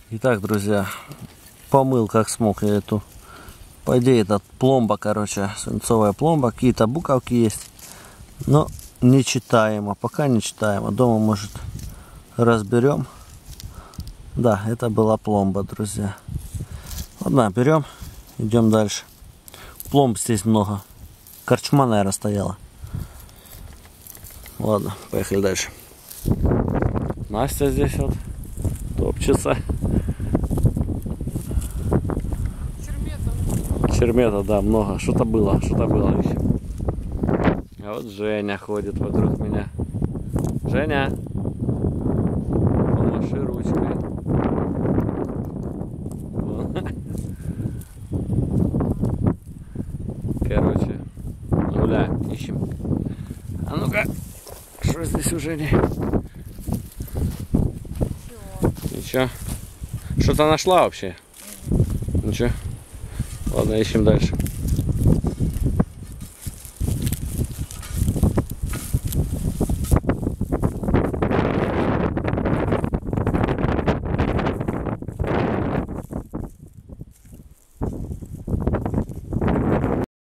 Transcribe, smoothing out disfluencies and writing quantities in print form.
Итак, друзья, помыл как смог я эту. По идее, это пломба, короче, свинцовая пломба. Какие-то буковки есть, но нечитаемо, пока нечитаемо. Дома, может, разберем. Да, это была пломба, друзья. Ладно, берем, идем дальше. Пломб здесь много. Корчма, наверное, стояла. Ладно, поехали дальше. Настя здесь вот топчется. Чермета, да, много. Что-то было. А вот Женя ходит вокруг меня. Женя, помаши ручкой. Короче, гуляем, ищем. А ну-ка, что здесь у Жени? Ничего. Что-то нашла вообще? Ничего. Ладно, ищем дальше.